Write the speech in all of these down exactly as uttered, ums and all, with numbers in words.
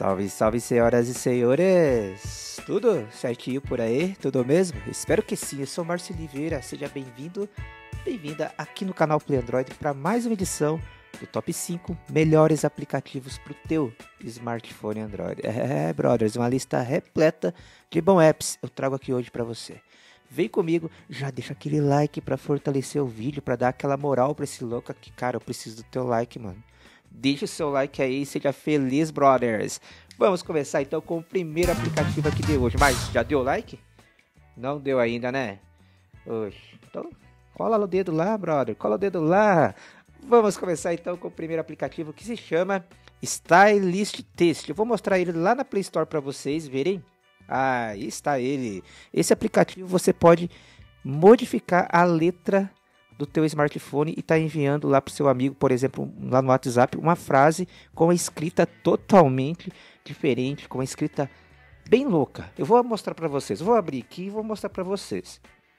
Salve, salve, senhoras e senhores! Tudo certinho por aí? Tudo mesmo? Espero que sim. Eu sou o Márcio Oliveira, seja bem-vindo, bem-vinda aqui no canal Play Android para mais uma edição do Top cinco melhores aplicativos para o teu smartphone Android. É, brothers, uma lista repleta de bons apps eu trago aqui hoje para você. Vem comigo, já deixa aquele like para fortalecer o vídeo, para dar aquela moral para esse louco aqui. Cara, eu preciso do teu like, mano. Deixa o seu like aí e seja feliz, brothers. Vamos começar então com o primeiro aplicativo aqui de hoje. Mas já deu like? Não deu ainda, né? Oxe, então cola o dedo lá, brother. Cola o dedo lá. Vamos começar então com o primeiro aplicativo que se chama Stylist Test. Eu vou mostrar ele lá na Play Store para vocês verem. Ah, aí está ele. Esse aplicativo você pode modificar a letra do teu smartphone e tá enviando lá pro seu amigo, por exemplo, lá no WhatsApp, uma frase com a escrita totalmente diferente, com a escrita bem louca. Eu vou mostrar para vocês. Eu vou abrir aqui e vou mostrar para vocês.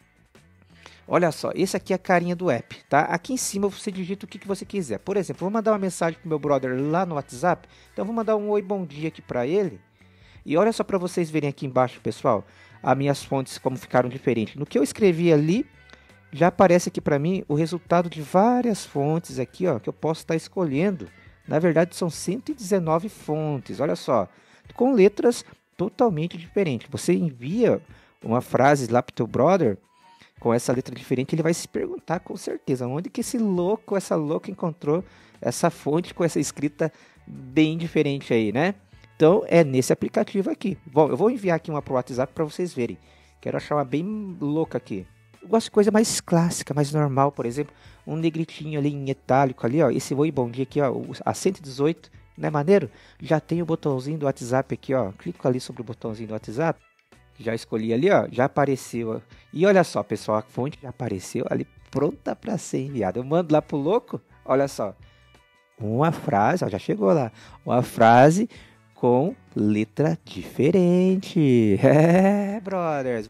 Olha só, esse aqui é a carinha do app, tá? Aqui em cima você digita o que, que você quiser. Por exemplo, vou mandar uma mensagem pro meu brother lá no WhatsApp. Então vou mandar um oi, bom dia aqui para ele. E olha só para vocês verem aqui embaixo, pessoal, as minhas fontes como ficaram diferentes. No que eu escrevi ali, já aparece aqui para mim o resultado de várias fontes aqui, ó, que eu posso estar escolhendo. Na verdade, são cento e dezenove fontes, olha só, com letras totalmente diferentes. Você envia uma frase lá para o teu brother com essa letra diferente, ele vai se perguntar com certeza onde que esse louco, essa louca encontrou essa fonte com essa escrita bem diferente aí, né? Então, é nesse aplicativo aqui. Bom, eu vou enviar aqui uma para o WhatsApp para vocês verem. Quero achar uma bem louca aqui. Eu gosto de coisa mais clássica, mais normal, por exemplo, um negritinho ali em itálico ali, ó, esse oi bom dia aqui, ó, a cento e dezoito, não é maneiro? Já tem o botãozinho do WhatsApp aqui, ó, clico ali sobre o botãozinho do WhatsApp, já escolhi ali, ó, já apareceu, ó. E olha só, pessoal, a fonte já apareceu ali, pronta para ser enviada. Eu mando lá pro louco, olha só, uma frase, ó, já chegou lá, uma frase com letra diferente, é, brothers.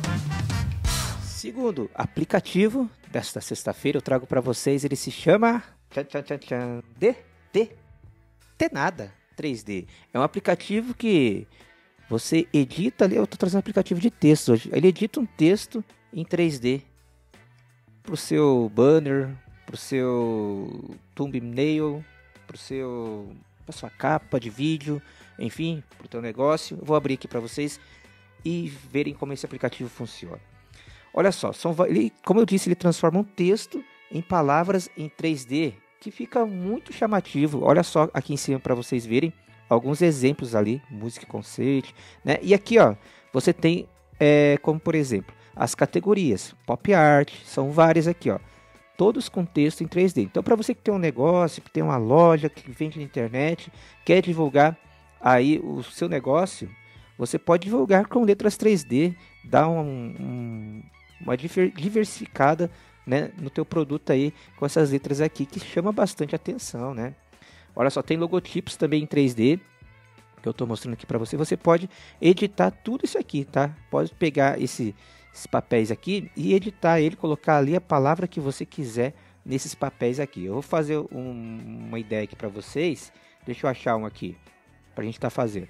Segundo aplicativo desta sexta-feira, eu trago para vocês, ele se chama tchan, tchan, tchan, tchan, D, D, Tenada três D. É um aplicativo que você edita ali, eu estou trazendo um aplicativo de texto hoje. Ele edita um texto em três D para o seu banner, para o seu thumbnail, para o seu, para sua capa de vídeo, enfim, para o teu negócio. Eu vou abrir aqui para vocês e verem como esse aplicativo funciona. Olha só, são, ele, como eu disse, ele transforma um texto em palavras em três D, que fica muito chamativo. Olha só aqui em cima para vocês verem alguns exemplos ali, música conceito, né? E aqui, ó, você tem, é, como por exemplo, as categorias, pop art, são várias aqui, ó, todos com texto em três D. Então, para você que tem um negócio, que tem uma loja, que vende na internet, quer divulgar aí o seu negócio, você pode divulgar com letras três D, dar um, um uma diversificada, né, no teu produto aí com essas letras aqui que chama bastante atenção, né? Olha só, tem logotipos também em três D que eu estou mostrando aqui para você. Você pode editar tudo isso aqui, tá? Pode pegar esse, esses papéis aqui e editar ele, colocar ali a palavra que você quiser nesses papéis aqui. Eu vou fazer um, uma ideia aqui para vocês. Deixa eu achar um aqui para a gente estar tá fazendo.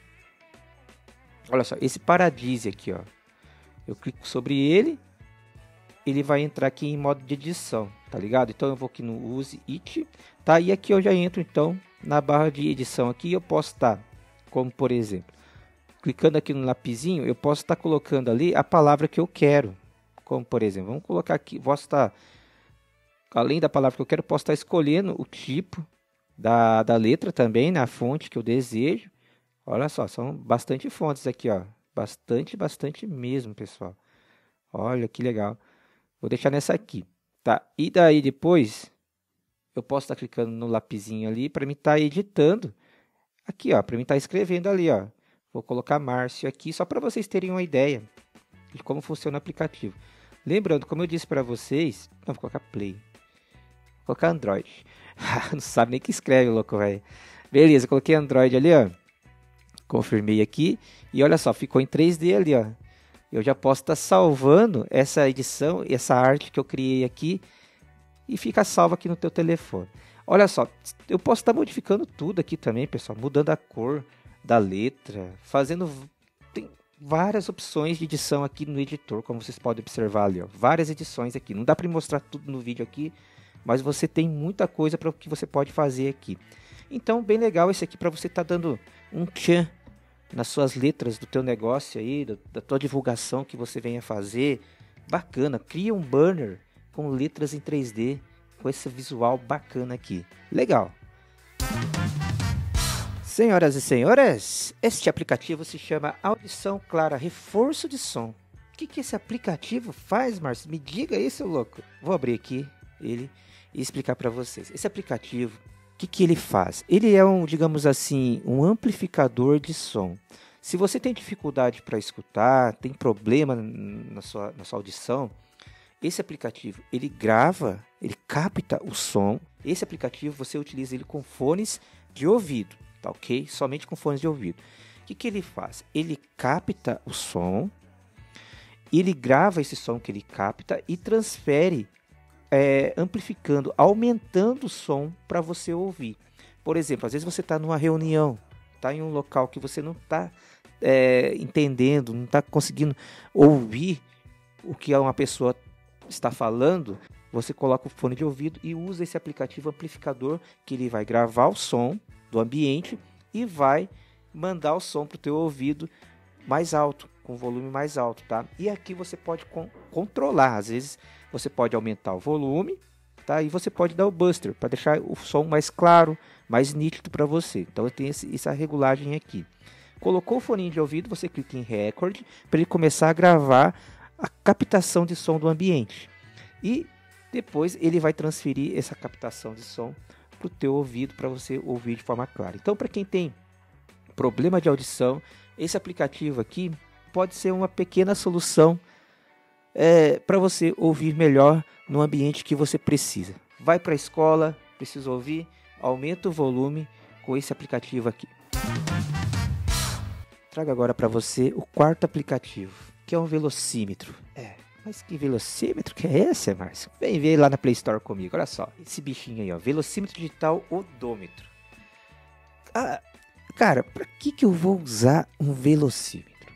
Olha só, esse paradise aqui, ó. Eu clico sobre ele, ele vai entrar aqui em modo de edição, tá ligado? Então eu vou aqui no Use It, tá? E aqui eu já entro então na barra de edição aqui, eu posso estar, tá, como por exemplo, clicando aqui no lapisinho, eu posso estar tá colocando ali a palavra que eu quero, como por exemplo, vamos colocar aqui, posso estar, tá, além da palavra que eu quero, posso estar tá escolhendo o tipo da, da letra também, na fonte que eu desejo. Olha só, são bastante fontes aqui, ó, bastante, bastante mesmo, pessoal. Olha que legal. Vou deixar nessa aqui, tá? E daí depois eu posso estar tá clicando no lapisinho ali para mim estar tá editando aqui, ó, para mim estar tá escrevendo ali, ó. Vou colocar Márcio aqui só para vocês terem uma ideia de como funciona o aplicativo. Lembrando, como eu disse para vocês, não, vou colocar Play, vou colocar Android. Não sabe nem que escreve, louco, velho. Beleza, coloquei Android ali, ó. Confirmei aqui e olha só, ficou em três D ali, ó. Eu já posso estar salvando essa edição, essa arte que eu criei aqui e fica salva aqui no teu telefone. Olha só, eu posso estar modificando tudo aqui também, pessoal, mudando a cor, da letra, fazendo... Tem várias opções de edição aqui no editor, como vocês podem observar ali, ó. Várias edições aqui. Não dá para mostrar tudo no vídeo aqui, mas você tem muita coisa para o que você pode fazer aqui. Então, bem legal esse aqui para você estar tá dando um tchan nas suas letras do teu negócio aí, da, da tua divulgação que você venha fazer. Bacana, cria um banner com letras em três D, com esse visual bacana aqui. Legal. Senhoras e senhores, este aplicativo se chama Audição Clara Reforço de Som. O que, que esse aplicativo faz, Márcio? Me diga aí, seu louco. Vou abrir aqui ele e explicar para vocês. Esse aplicativo, o que, que ele faz? Ele é um, digamos assim, um amplificador de som. Se você tem dificuldade para escutar, tem problema na sua, na sua audição, esse aplicativo, ele grava, ele capta o som. Esse aplicativo, você utiliza ele com fones de ouvido, tá ok? Somente com fones de ouvido. O que, que ele faz? Ele capta o som, ele grava esse som que ele capta e transfere, é, amplificando, aumentando o som para você ouvir. Por exemplo, às vezes você está numa reunião, está em um local que você não está é, entendendo, não está conseguindo ouvir o que uma pessoa está falando, você coloca o fone de ouvido e usa esse aplicativo amplificador, que ele vai gravar o som do ambiente e vai mandar o som para o teu ouvido mais alto, com volume mais alto, tá? E aqui você pode con controlar, às vezes você pode aumentar o volume, tá? E você pode dar o buster para deixar o som mais claro, mais nítido para você. Então eu tenho esse, essa regulagem aqui. Colocou o fone de ouvido, você clica em Record para ele começar a gravar a captação de som do ambiente. E depois ele vai transferir essa captação de som para o teu ouvido para você ouvir de forma clara. Então, para quem tem problema de audição, esse aplicativo aqui pode ser uma pequena solução é, para você ouvir melhor no ambiente que você precisa. Vai para a escola, precisa ouvir, aumenta o volume com esse aplicativo aqui. Trago agora para você o quarto aplicativo, que é um velocímetro. É, mas que velocímetro que é esse, Márcio? Vem ver lá na Play Store comigo, olha só. Esse bichinho aí, ó, velocímetro digital odômetro. Ah, cara, para que que eu vou usar um velocímetro?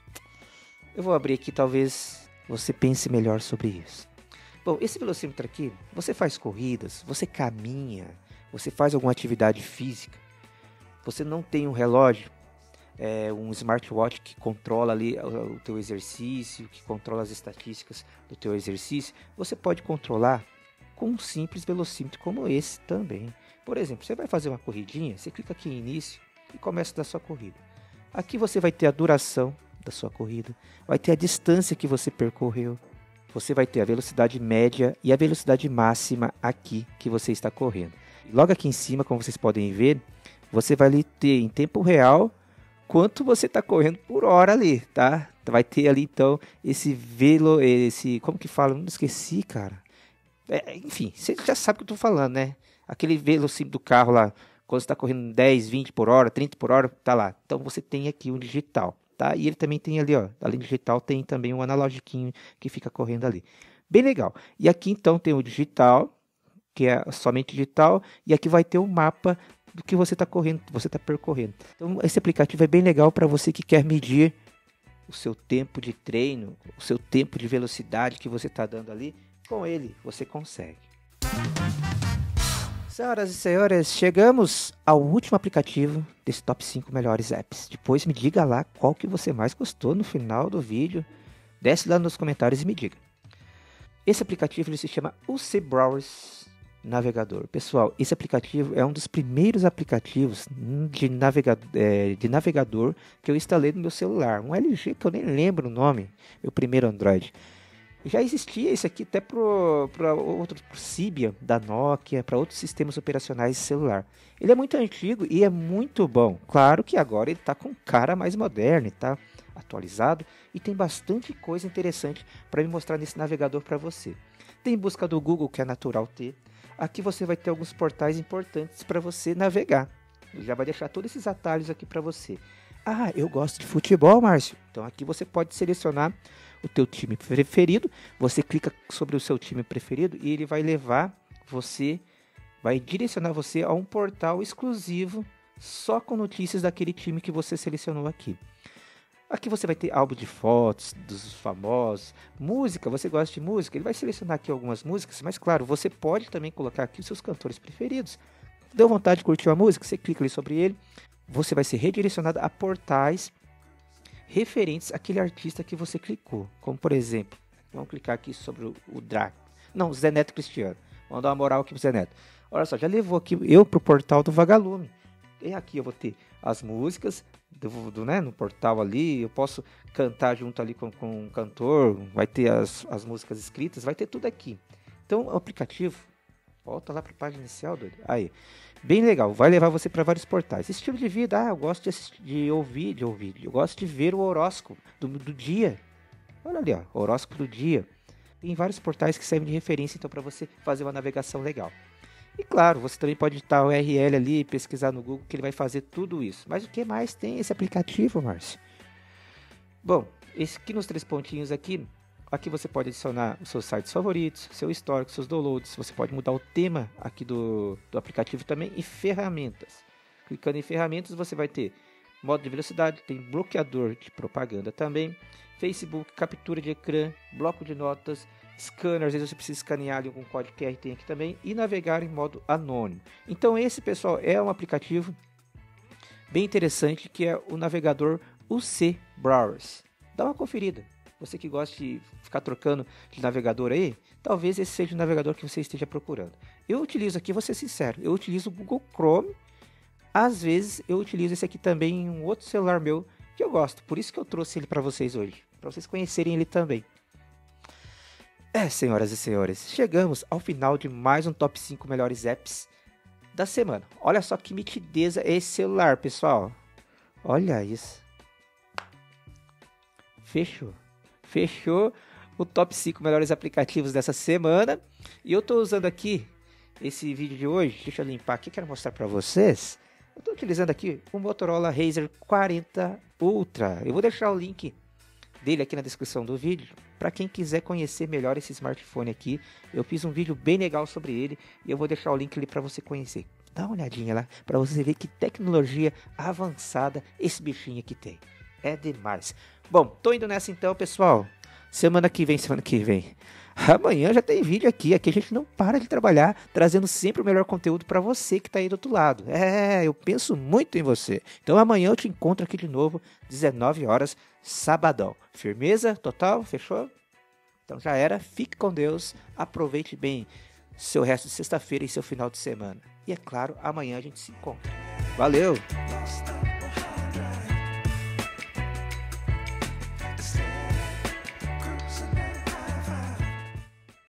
Eu vou abrir aqui, talvez você pense melhor sobre isso. Bom, esse velocímetro aqui, você faz corridas, você caminha, você faz alguma atividade física, você não tem um relógio, É um smartwatch que controla ali o, o teu exercício, que controla as estatísticas do teu exercício, você pode controlar com um simples velocímetro como esse também. Por exemplo, você vai fazer uma corridinha, você clica aqui em início e começa da sua corrida. Aqui você vai ter a duração da sua corrida, vai ter a distância que você percorreu, você vai ter a velocidade média e a velocidade máxima aqui que você está correndo. E logo aqui em cima, como vocês podem ver, você vai ali ter em tempo real quanto você está correndo por hora ali, tá? Vai ter ali, então, esse velo, esse... Como que fala? Não esqueci, cara. É, enfim, você já sabe o que eu estou falando, né? Aquele velocímetro do carro lá, quando você está correndo dez, vinte por hora, trinta por hora, tá lá. Então, você tem aqui um digital, tá? E ele também tem ali, ó, além do digital, tem também um analogiquinho que fica correndo ali. Bem legal. E aqui, então, tem o digital, que é somente digital, e aqui vai ter o mapa do que você está correndo, você está percorrendo. Então, esse aplicativo é bem legal para você que quer medir o seu tempo de treino, o seu tempo de velocidade que você está dando ali. Com ele, você consegue. Senhoras e senhores, chegamos ao último aplicativo desse top cinco melhores apps. Depois me diga lá qual que você mais gostou no final do vídeo. Desce lá nos comentários e me diga. Esse aplicativo ele se chama U C Browse Navegador. Pessoal, esse aplicativo é um dos primeiros aplicativos de, navega é, de navegador que eu instalei no meu celular. Um L G que eu nem lembro o nome, meu primeiro Android. Já existia esse aqui até para outro pro Symbian da Nokia, para outros sistemas operacionais de celular. Ele é muito antigo e é muito bom. Claro que agora ele está com cara mais moderno, está atualizado e tem bastante coisa interessante para me mostrar nesse navegador para você. Tem busca do Google, que é natural ter. Aqui você vai ter alguns portais importantes para você navegar. Ele já vai deixar todos esses atalhos aqui para você. Ah, eu gosto de futebol, Márcio. Então aqui você pode selecionar o teu time preferido. Você clica sobre o seu time preferido e ele vai levar você, vai direcionar você a um portal exclusivo só com notícias daquele time que você selecionou aqui. Aqui você vai ter álbum de fotos dos famosos, música, você gosta de música, ele vai selecionar aqui algumas músicas, mas claro, você pode também colocar aqui os seus cantores preferidos. Deu vontade de curtir uma música, você clica ali sobre ele, você vai ser redirecionado a portais referentes àquele artista que você clicou. Como por exemplo, vamos clicar aqui sobre o, o Drag, não, o Zé Neto Cristiano, vamos dar uma moral aqui pro Zé Neto. Olha só, já levou aqui eu pro portal do Vagalume. E aqui eu vou ter as músicas do, do, né, no portal ali, eu posso cantar junto ali com, com um cantor, vai ter as, as músicas escritas, vai ter tudo aqui. Então o aplicativo, volta lá para a página inicial, doido. Aí, bem legal, vai levar você para vários portais. Estilo de vida, ah, eu gosto de, assistir, de ouvir, de ouvir, eu gosto de ver o horóscopo do, do dia. Olha ali, ó, horóscopo do dia. Tem vários portais que servem de referência então para você fazer uma navegação legal. E claro, você também pode digitar o U R L ali, pesquisar no Google, que ele vai fazer tudo isso. Mas o que mais tem esse aplicativo, Márcio? Bom, esse aqui nos três pontinhos aqui, aqui você pode adicionar os seus sites favoritos, seu histórico, seus downloads. Você pode mudar o tema aqui do, do aplicativo também e ferramentas. Clicando em ferramentas, você vai ter modo de velocidade, tem bloqueador de propaganda também, Facebook, captura de ecrã, bloco de notas, scanner, às vezes você precisa escanear ali algum código Q R, tem aqui também, e navegar em modo anônimo. Então esse, pessoal, é um aplicativo bem interessante, que é o navegador U C Browsers. Dá uma conferida. Você que gosta de ficar trocando de navegador aí, talvez esse seja o navegador que você esteja procurando. Eu utilizo aqui, vou ser sincero, eu utilizo o Google Chrome. Às vezes eu utilizo esse aqui também em um outro celular meu que eu gosto. Por isso que eu trouxe ele para vocês hoje, para vocês conhecerem ele também. É, senhoras e senhores, chegamos ao final de mais um top cinco melhores apps da semana. Olha só que nitideza é esse celular, pessoal. Olha isso. Fechou. Fechou o top cinco melhores aplicativos dessa semana. E eu estou usando aqui esse vídeo de hoje. Deixa eu limpar aqui, quero mostrar para vocês. Eu estou utilizando aqui o Motorola Razr quarenta Ultra. Eu vou deixar o link dele aqui na descrição do vídeo, para quem quiser conhecer melhor esse smartphone aqui. Eu fiz um vídeo bem legal sobre ele e eu vou deixar o link ali para você conhecer. Dá uma olhadinha lá para você ver que tecnologia avançada esse bichinho aqui tem. É demais. Bom, tô indo nessa então, pessoal. Semana que vem, semana que vem. Amanhã já tem vídeo aqui. Aqui a gente não para de trabalhar, trazendo sempre o melhor conteúdo para você que tá aí do outro lado. É, eu penso muito em você. Então amanhã eu te encontro aqui de novo, dezenove horas, sabadão. Firmeza total? Fechou? Então já era. Fique com Deus. Aproveite bem seu resto de sexta-feira e seu final de semana. E é claro, amanhã a gente se encontra. Valeu!